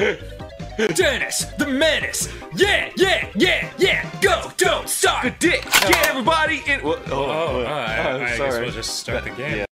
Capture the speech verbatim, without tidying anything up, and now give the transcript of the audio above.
Dennis, the menace. Yeah, yeah, yeah, yeah. Go, don't stop. Good dick. Get everybody in. Well, oh, Oh, oh, I, oh, I guess sorry. we'll just start the game. Yeah.